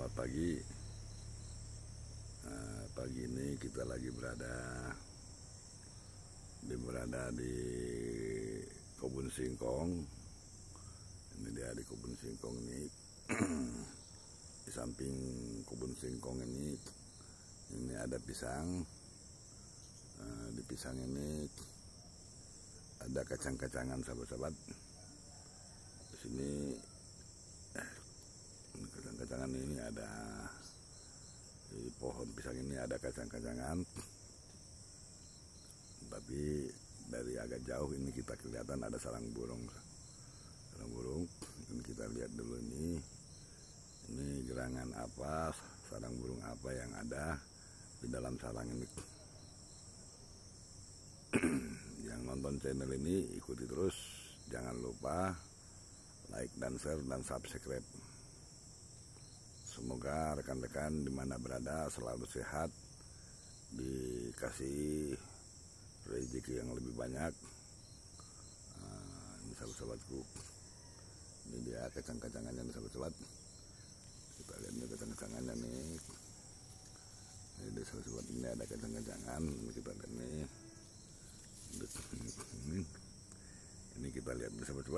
Selamat pagi. Pagi ini kita lagi berada di kebun singkong. Ini dia di kebun singkong ini. Di samping kebun singkong ini ada pisang. Di pisang ini ada kacang-kacangan, sahabat-sahabat. Di sini kacang-kacangan ini ada di pohon pisang ini ada kacang-kacangan, tapi dari agak jauh ini kita kelihatan ada sarang burung. Ini kita lihat dulu ini gerangan apa, sarang burung apa yang ada di dalam sarang ini. Yang nonton channel ini ikuti terus, jangan lupa like dan share dan subscribe. Semoga rekan-rekan dimana berada selalu sehat, dikasih rezeki yang lebih banyak. Ini sahabat-sahabatku, ini dia kacang-kacangannya nih sahabat-sahabat. Kita lihat nih kacang-kacangannya nih. Ini dia sahabat-sahabat, ini ada kacang-kacangan. Ini kita lihat nih. Ini kita lihat nih sahabat-sahabat.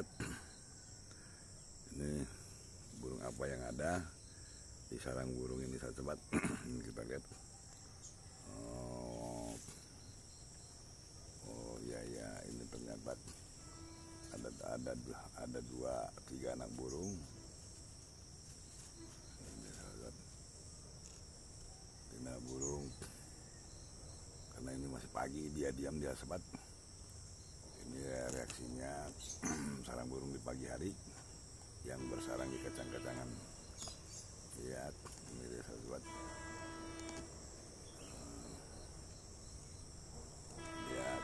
Ini burung apa yang ada di sarang burung ini sahabat. Ini kita lihat. Oh ya, ini ternyata ada 2-3 anak burung. Ini sahabat, ini burung. Karena ini masih pagi, dia diam dia sahabat. Ini reaksinya sarang burung di pagi hari yang bersarang di kacang-kacangan. Lihat, ini dia sahabat. Lihat.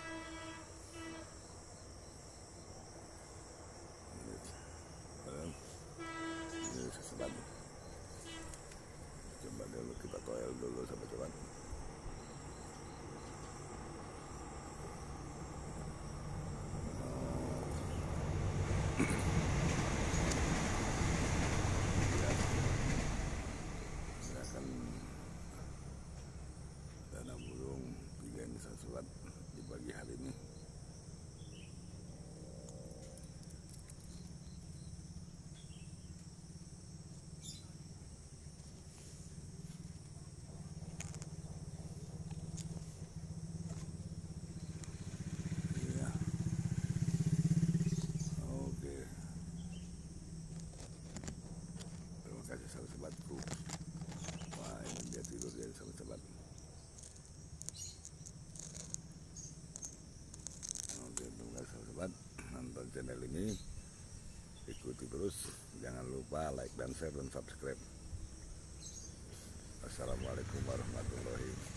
Ini sahabat. Coba dulu kita toel dulu sahabat-sahabat. Ada burung 3 ini sahabat di pagi hari ini. Ya. Oke. Terima kasih sahabat-sahabatku. Wah, ini dia tidur dia sahabat-sahabat. Oke, terima kasih sahabat nonton channel ini. Ikuti terus, jangan lupa like dan share dan subscribe. Assalamualaikum warahmatullahi wabarakatuh.